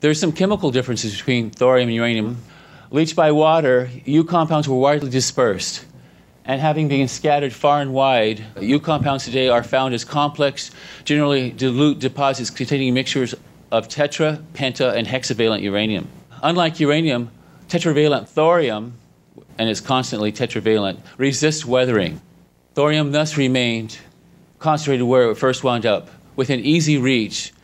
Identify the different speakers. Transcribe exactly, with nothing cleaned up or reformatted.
Speaker 1: There's some chemical differences between thorium and uranium. Leached by water, U compounds were widely dispersed. And having been scattered far and wide, U compounds today are found as complex, generally dilute deposits containing mixtures of tetra, penta, and hexa-valent uranium. Unlike uranium, tetra-valent thorium, and it's constantly tetravalent, resists weathering. Thorium thus remained concentrated where it first wound up, within easy reach